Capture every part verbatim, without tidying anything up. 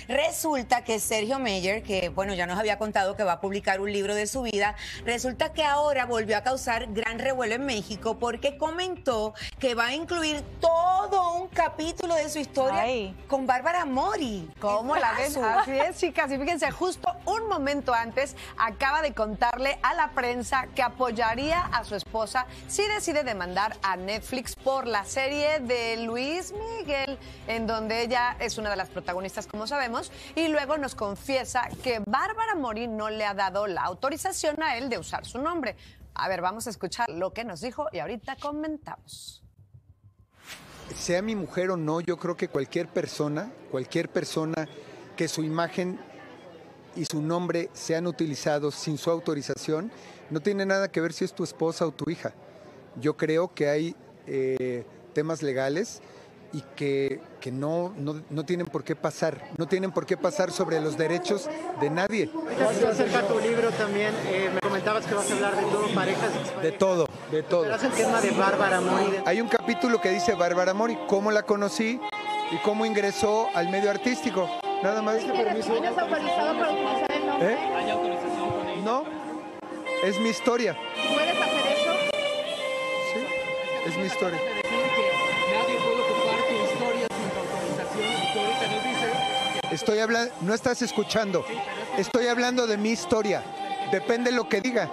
Resulta que Sergio Meyer, que bueno, ya nos había contado que va a publicar un libro de su vida, resulta que ahora volvió a causar gran revuelo en México porque comentó que va a incluir todo un capítulo de su historia Ay. con Bárbara Mori. ¿Cómo la ven? Así es, chicas. Y fíjense, justo un momento antes acaba de contarle a la prensa que apoyaría a su esposa si decide demandar a Netflix por la serie de Luis Miguel, en donde ella es una de las protagonistas, como sabemos, y luego nos confiesa que Bárbara Mori no le ha dado la autorización a él de usar su nombre. A ver, vamos a escuchar lo que nos dijo y ahorita comentamos. Sea mi mujer o no, yo creo que cualquier persona, cualquier persona que su imagen y su nombre sean utilizados sin su autorización, no tiene nada que ver si es tu esposa o tu hija. Yo creo que hay eh, temas legales y que, que no, no, no tienen por qué pasar, no tienen por qué pasar sobre los derechos de nadie. Acerca de tu libro también, eh, me comentabas que vas a hablar de todo, parejas, exparejas. De todo, de todo. Pero es el tema de Bárbara Mori. Hay un capítulo que dice Bárbara Mori, cómo la conocí y cómo ingresó al medio artístico. Nada más. ¿Tienes autorizado para utilizar el nombre? ¿Eh? ¿Hay autorización con ella? No, es mi historia. ¿Puedes hacer eso? Sí, es mi historia. Nadie puede ocupar tu historia sin tu autorización y tú ahorita nos dices... Estoy hablando, no estás escuchando, estoy hablando de mi historia, depende de lo que diga.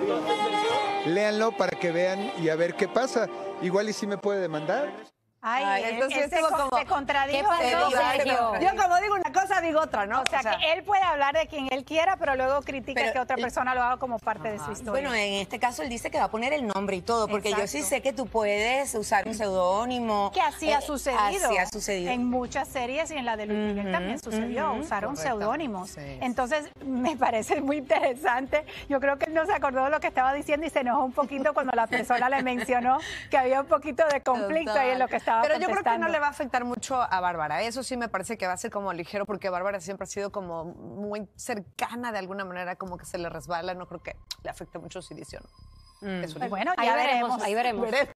Léanlo para que vean y a ver qué pasa, igual y si me puede demandar. Ay, Ay, entonces él se, estuvo como... se contradijo. ¿Qué pasó, Sergio? Yo como digo una cosa, digo otra, ¿no? O sea, o sea, que él puede hablar de quien él quiera, pero luego critica pero que otra él, persona lo haga como parte ajá. de su historia. Bueno, en este caso él dice que va a poner el nombre y todo, porque Exacto. yo sí sé que tú puedes usar un seudónimo. Que así ha sucedido. Así ha sucedido. En muchas series y en la de Luis Miguel uh-huh, también sucedió, uh-huh, usaron seudónimos. Sí, Entonces, me parece muy interesante. Yo creo que él no se acordó de lo que estaba diciendo y se enojó un poquito cuando la persona le mencionó que había un poquito de conflicto Total. ahí en lo que estaba Pero contestando. yo creo que no le va a afectar mucho a Bárbara. Eso sí me parece que va a ser como ligero, porque Bárbara siempre ha sido como muy cercana de alguna manera, como que se le resbala. No creo que le afecte mucho su edición. Mm. Eso bueno, ya ahí veremos, veremos, ahí veremos. veremos.